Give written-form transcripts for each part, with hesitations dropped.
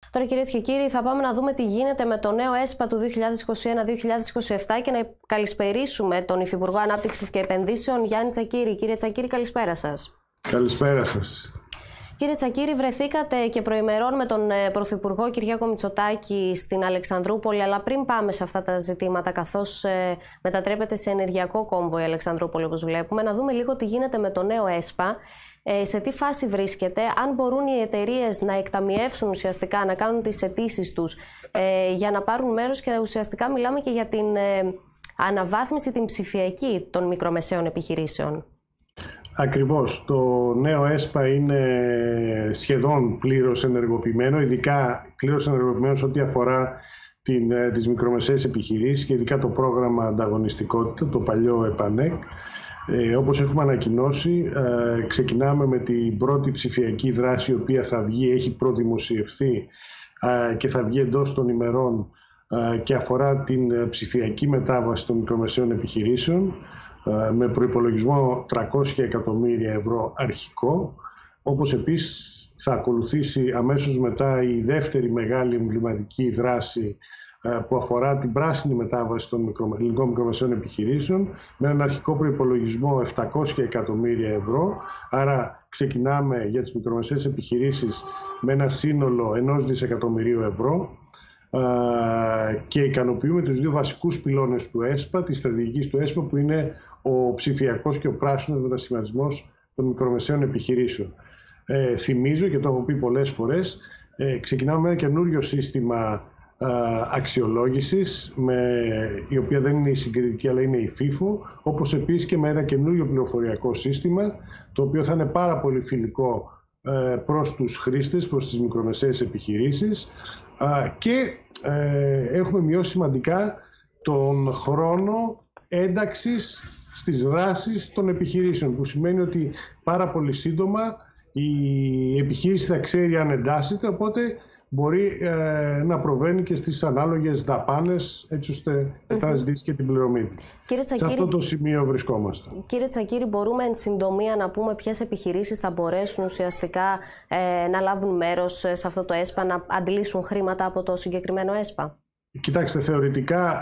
Τώρα, κυρίες και κύριοι, θα πάμε να δούμε τι γίνεται με το νέο ΕΣΠΑ του 2021-2027 και να καλησπερίσουμε τον Υφυπουργό Ανάπτυξης και Επενδύσεων, Γιάννη Τσακίρη. Κύριε Τσακίρη, καλησπέρα σας. Καλησπέρα σας. Κύριε Τσακίρη, βρεθήκατε και προημερών με τον Πρωθυπουργό Κυριάκο Μητσοτάκη στην Αλεξανδρούπολη, αλλά πριν πάμε σε αυτά τα ζητήματα, καθώς μετατρέπεται σε ενεργειακό κόμβο η Αλεξανδρούπολη, όπως βλέπουμε, να δούμε λίγο τι γίνεται με το νέο ΕΣΠΑ. Σε τι φάση βρίσκεται, αν μπορούν οι εταιρείες να εκταμιεύσουν ουσιαστικά, να κάνουν τις αιτήσεις τους για να πάρουν μέρος, και ουσιαστικά μιλάμε και για την αναβάθμιση, την ψηφιακή των μικρομεσαίων επιχειρήσεων. Ακριβώς. Το νέο ΕΣΠΑ είναι σχεδόν πλήρως ενεργοποιημένο, ειδικά πλήρως ενεργοποιημένο σε ό,τι αφορά τις μικρομεσαίες επιχειρήσεις και ειδικά το πρόγραμμα ανταγωνιστικότητα, το παλιό ΕΠΑΝΕΚ. Όπως έχουμε ανακοινώσει, ξεκινάμε με την πρώτη ψηφιακή δράση, η οποία θα βγει, έχει προδημοσιευθεί και θα βγει εντός των ημερών και αφορά την ψηφιακή μετάβαση των μικρομεσαίων επιχειρήσεων με προϋπολογισμό 300 εκατομμύρια ευρώ αρχικό, όπως επίσης θα ακολουθήσει αμέσως μετά η δεύτερη μεγάλη εμβληματική δράση που αφορά την πράσινη μετάβαση των ελληνικών μικρομεσαίων επιχειρήσεων με έναν αρχικό προϋπολογισμό 700 εκατομμύρια ευρώ. Άρα ξεκινάμε για τις μικρομεσαίες επιχειρήσεις με ένα σύνολο 1 δισεκατομμυρίου ευρώ και ικανοποιούμε τους δύο βασικούς πυλώνες του ΕΣΠΑ, της στρατηγικής του ΕΣΠΑ, που είναι ο ψηφιακός και ο πράσινος μετασχηματισμός των μικρομεσαίων επιχειρήσεων. Θυμίζω, και το έχω πει πολλές φορές, ξεκινάμε με ένα καινούριο σύστημα αξιολόγησης, η οποία δεν είναι η συγκριτική αλλά είναι η FIFO, όπως επίσης και με ένα καινούριο πληροφοριακό σύστημα, το οποίο θα είναι πάρα πολύ φιλικό προς τους χρήστες, προς τις μικρομεσαίες επιχειρήσεις, και έχουμε μειώσει σημαντικά τον χρόνο ένταξης στις δράσεις των επιχειρήσεων, που σημαίνει ότι πάρα πολύ σύντομα η επιχείρηση θα ξέρει αν εντάσσεται, οπότε μπορεί να προβαίνει και στις ανάλογες δαπάνες, έτσι ώστε να ζητήσει και την πληρωμή της. Σε αυτό το σημείο βρισκόμαστε. Κύριε Τσακίρη, μπορούμε εν συντομία να πούμε ποιες επιχειρήσεις θα μπορέσουν ουσιαστικά να λάβουν μέρος σε αυτό το ΕΣΠΑ, να αντλήσουν χρήματα από το συγκεκριμένο ΕΣΠΑ? Κοιτάξτε, θεωρητικά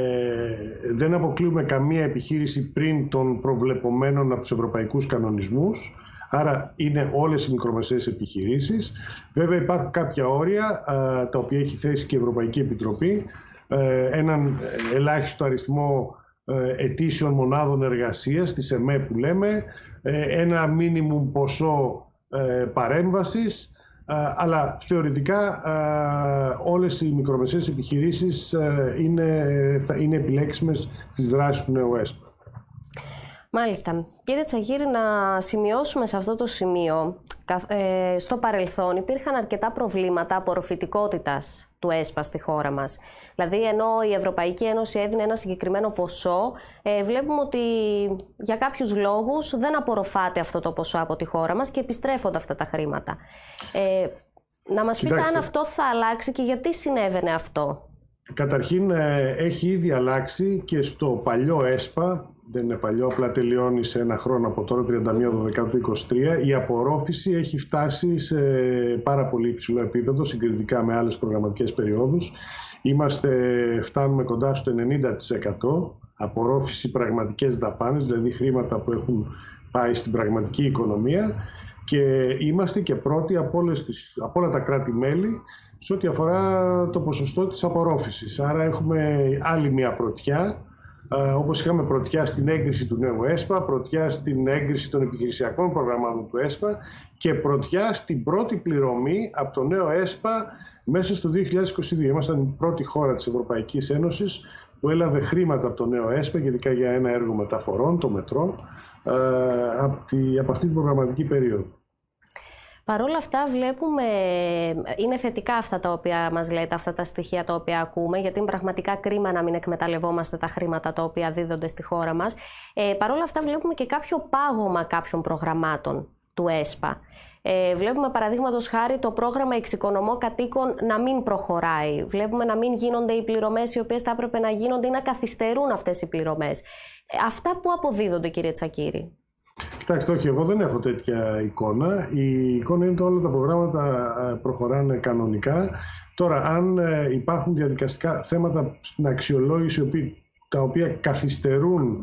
δεν αποκλείουμε καμία επιχείρηση πριν των προβλεπομένων από τους ευρωπαϊκούς κανονισμούς. Άρα είναι όλες οι μικρομεσαίες επιχειρήσεις. Βέβαια υπάρχουν κάποια όρια τα οποία έχει θέσει και η Ευρωπαϊκή Επιτροπή. Έναν ελάχιστο αριθμό ετήσιων μονάδων εργασίας, τις ΕΜΕ που λέμε, ένα μίνιμουμ ποσό παρέμβασης, αλλά θεωρητικά όλες οι μικρομεσαίες επιχειρήσεις είναι επιλέξιμες στις δράσεις του νέου ΕΣΠΑ. Μάλιστα. Κύριε Τσακίρη, να σημειώσουμε σε αυτό το σημείο, στο παρελθόν υπήρχαν αρκετά προβλήματα απορροφητικότητας του ΕΣΠΑ στη χώρα μας. Δηλαδή, ενώ η Ευρωπαϊκή Ένωση έδινε ένα συγκεκριμένο ποσό, βλέπουμε ότι για κάποιους λόγους δεν απορροφάται αυτό το ποσό από τη χώρα μας και επιστρέφονται αυτά τα χρήματα. Να μας πείτε αν αυτό θα αλλάξει και γιατί συνέβαινε αυτό. Καταρχήν, έχει ήδη αλλάξει και στο παλιό ΕΣΠΑ, δεν είναι παλιό, απλά τελειώνει σε ένα χρόνο από τώρα, 31/12/2023, η απορρόφηση έχει φτάσει σε πάρα πολύ υψηλό επίπεδο συγκριτικά με άλλες προγραμματικές περιόδους. Φτάνουμε κοντά στο 90% απορρόφηση πραγματικές δαπάνες, δηλαδή χρήματα που έχουν πάει στην πραγματική οικονομία, και είμαστε και πρώτοι από όλα τα κράτη-μέλη σε ό,τι αφορά το ποσοστό της απορρόφησης. Άρα έχουμε άλλη μια πρωτιά, όπως είχαμε πρωτιά στην έγκριση του νέου ΕΣΠΑ, πρωτιά στην έγκριση των επιχειρησιακών προγραμμάτων του ΕΣΠΑ και πρωτιά στην πρώτη πληρωμή από το νέο ΕΣΠΑ μέσα στο 2022. Ήμασταν η πρώτη χώρα της Ευρωπαϊκής Ένωσης που έλαβε χρήματα από το νέο ΕΣΠΑ, ειδικά για ένα έργο μεταφορών, το μετρό, από αυτή την προγραμματική περίοδο. Παρ' όλα αυτά βλέπουμε, είναι θετικά αυτά τα οποία μας λέτε, αυτά τα στοιχεία τα οποία ακούμε, γιατί είναι πραγματικά κρίμα να μην εκμεταλλευόμαστε τα χρήματα τα οποία δίδονται στη χώρα μας. Παρ' όλα αυτά βλέπουμε και κάποιο πάγωμα κάποιων προγραμμάτων του ΕΣΠΑ. Βλέπουμε παραδείγματος χάρη το πρόγραμμα Εξοικονομώ Κατοίκων να μην προχωράει. Βλέπουμε να μην γίνονται οι πληρωμές οι οποίες θα έπρεπε να γίνονται ή να καθυστερούν αυτές οι πληρωμές. Αυτά που αποδίδονται, κύριε Τσακίρη? Κοιτάξτε, όχι, εγώ δεν έχω τέτοια εικόνα. Η εικόνα είναι ότι όλα τα προγράμματα προχωράνε κανονικά. Τώρα, αν υπάρχουν διαδικαστικά θέματα στην αξιολόγηση τα οποία καθυστερούν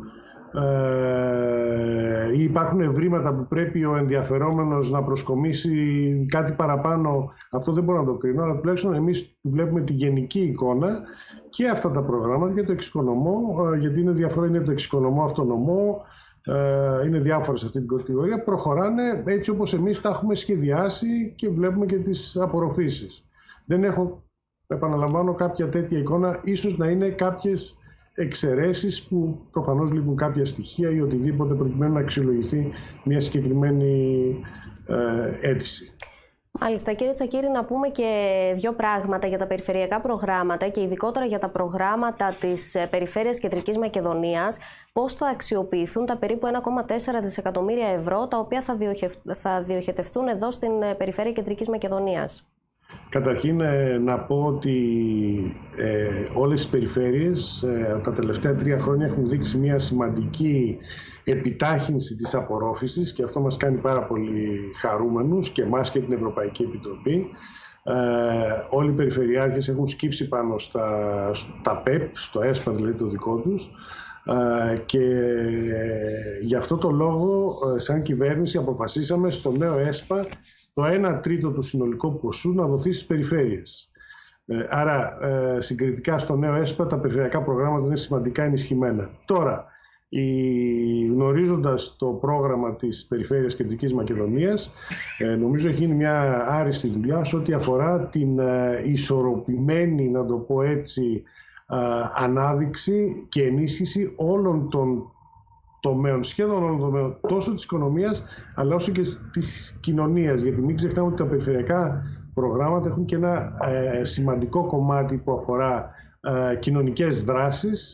ή υπάρχουν ευρήματα που πρέπει ο ενδιαφερόμενος να προσκομίσει κάτι παραπάνω, αυτό δεν μπορώ να το κρίνω, αλλά τουλάχιστον εμείς βλέπουμε τη γενική εικόνα και αυτά τα προγράμματα για το εξοικονομό, γιατί είναι διαφορά, είναι το εξοικονομό αυτονομό, είναι διάφορες σε αυτή την κατηγορία, προχωράνε έτσι όπως εμείς τα έχουμε σχεδιάσει και βλέπουμε και τις απορροφήσεις. Δεν έχω, επαναλαμβάνω, κάποια τέτοια εικόνα, ίσως να είναι κάποιες εξαιρέσεις που προφανώς λείπουν κάποια στοιχεία ή οτιδήποτε προκειμένου να αξιολογηθεί μια συγκεκριμένη αίτηση. Μάλιστα, κύριε Τσακίρη, να πούμε και δύο πράγματα για τα περιφερειακά προγράμματα και ειδικότερα για τα προγράμματα της Περιφέρειας Κεντρικής Μακεδονίας. Πώς θα αξιοποιηθούν τα περίπου 1,4 δισεκατομμύρια ευρώ τα οποία θα διοχετευτούν εδώ στην Περιφέρεια Κεντρικής Μακεδονίας? Καταρχήν να πω ότι όλες οι περιφέρειες τα τελευταία 3 χρόνια έχουν δείξει μια σημαντική επιτάχυνση της απορρόφησης και αυτό μας κάνει πάρα πολύ χαρούμενους και εμάς και την Ευρωπαϊκή Επιτροπή. Όλοι οι περιφερειάρχες έχουν σκύψει πάνω στα ΠΕΠ, στο ΕΣΠΑ δηλαδή το δικό τους, και γι' αυτό το λόγο σαν κυβέρνηση αποφασίσαμε στο νέο ΕΣΠΑ το 1/3 του συνολικού ποσού να δοθεί στις περιφέρειες. Άρα συγκριτικά στο νέο ΕΣΠΑ τα περιφερειακά προγράμματα είναι σημαντικά ενισχυμένα. Τώρα, γνωρίζοντας το πρόγραμμα της Περιφέρειας Κεντρικής Μακεδονίας, νομίζω έχει γίνει μια άριστη δουλειά σε ό,τι αφορά την ισορροπημένη, να το πω έτσι, ανάδειξη και ενίσχυση όλων των τομέων, σχεδόν όλων των τομέων, τόσο της οικονομίας αλλά όσο και της κοινωνίας. Γιατί μην ξεχνάμε ότι τα περιφερειακά προγράμματα έχουν και ένα σημαντικό κομμάτι που αφορά κοινωνικές δράσεις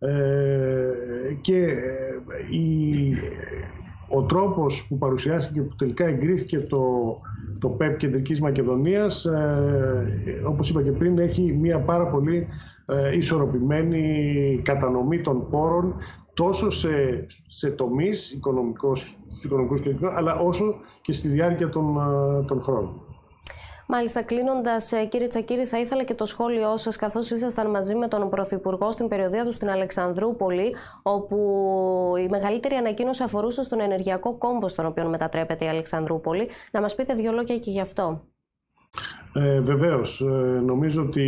και ο τρόπος που παρουσιάστηκε, που τελικά εγκρίθηκε το ΠΕΠ Κεντρικής Μακεδονίας, όπως είπα και πριν, έχει μια πάρα πολύ ισορροπημένη κατανομή των πόρων τόσο σε τομείς οικονομικούς και αλλά όσο και στη διάρκεια των χρόνων. Μάλιστα, κλείνοντας, κύριε Τσακίρη, θα ήθελα και το σχόλιο σας, καθώς ήσασταν μαζί με τον Πρωθυπουργό στην περιοδεία του στην Αλεξανδρούπολη, όπου η μεγαλύτερη ανακοίνωση αφορούσε στον ενεργειακό κόμβο στον οποίο μετατρέπεται η Αλεξανδρούπολη. Να μας πείτε δύο λόγια και γι' αυτό. Βεβαίως, νομίζω ότι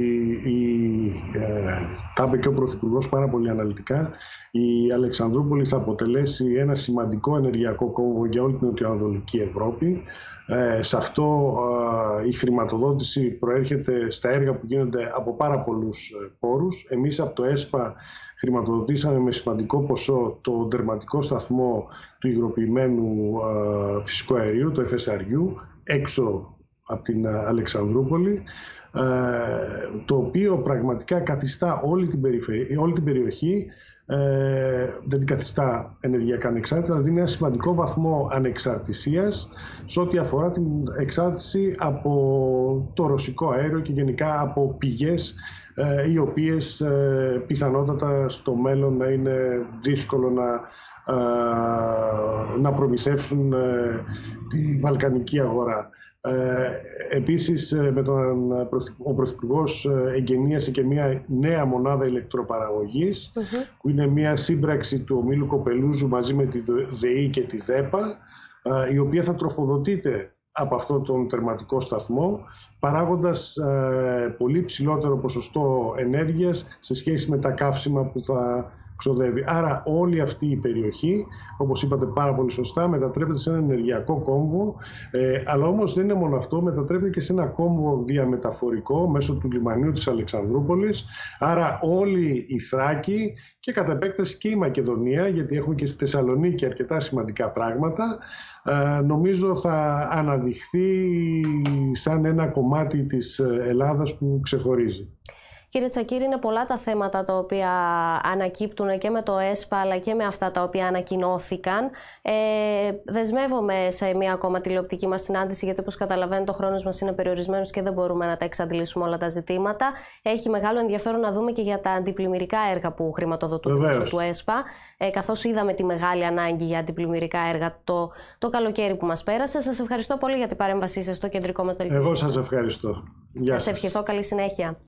τα είπε και ο Πρωθυπουργός πάρα πολύ αναλυτικά. Η Αλεξανδρούπολη θα αποτελέσει ένα σημαντικό ενεργειακό κόμβο για όλη την νοτιοανατολική Ευρώπη. Σε αυτό η χρηματοδότηση προέρχεται στα έργα που γίνονται από πάρα πολλούς πόρους. Εμείς από το ΕΣΠΑ χρηματοδοτήσαμε με σημαντικό ποσό το τερματικό σταθμό του υγροποιημένου φυσικού αερίου, το FSRU, έξω από την Αλεξανδρούπολη, το οποίο πραγματικά καθιστά όλη την περιοχή, δεν την καθιστά ενεργειακά ανεξάρτητη, αλλά δίνει ένα σημαντικό βαθμό ανεξαρτησίας σε ό,τι αφορά την εξάρτηση από το ρωσικό αέριο και γενικά από πηγές οι οποίες πιθανότατα στο μέλλον να είναι δύσκολο να προμηθεύσουν τη βαλκανική αγορά. Επίσης, ο Πρωθυπουργός εγκαινίασε και μια νέα μονάδα ηλεκτροπαραγωγής, που είναι μια σύμπραξη του ομίλου Κοπελούζου μαζί με τη ΔΕΗ και τη ΔΕΠΑ, η οποία θα τροφοδοτείται από αυτόν τον τερματικό σταθμό, παράγοντας πολύ ψηλότερο ποσοστό ενέργειας σε σχέση με τα καύσιμα που θα ξοδεύει. Άρα όλη αυτή η περιοχή, όπως είπατε πάρα πολύ σωστά, μετατρέπεται σε ένα ενεργειακό κόμβο, αλλά όμως δεν είναι μόνο αυτό, μετατρέπεται και σε ένα κόμβο διαμεταφορικό μέσω του λιμανίου της Αλεξανδρούπολης. Άρα όλη η Θράκη και κατά επέκταση και η Μακεδονία, γιατί έχουμε και στη Θεσσαλονίκη αρκετά σημαντικά πράγματα, νομίζω θα αναδειχθεί σαν ένα κομμάτι της Ελλάδας που ξεχωρίζει. Κύριε Τσακίρη, είναι πολλά τα θέματα τα οποία ανακύπτουν και με το ΕΣΠΑ αλλά και με αυτά τα οποία ανακοινώθηκαν. Δεσμεύομαι σε μία ακόμα τηλεοπτική μας συνάντηση, γιατί όπως καταλαβαίνετε ο χρόνος μας είναι περιορισμένος και δεν μπορούμε να τα εξαντλήσουμε όλα τα ζητήματα. Έχει μεγάλο ενδιαφέρον να δούμε και για τα αντιπλημμυρικά έργα που χρηματοδοτούν μέσω του ΕΣΠΑ, καθώς είδαμε τη μεγάλη ανάγκη για αντιπλημμυρικά έργα το καλοκαίρι που μας πέρασε. Σας ευχαριστώ πολύ για την παρέμβασή σας στο κεντρικό μας δελτίο. Εγώ σας ευχαριστώ. Γεια σας. Σας ευχηθώ καλή συνέχεια.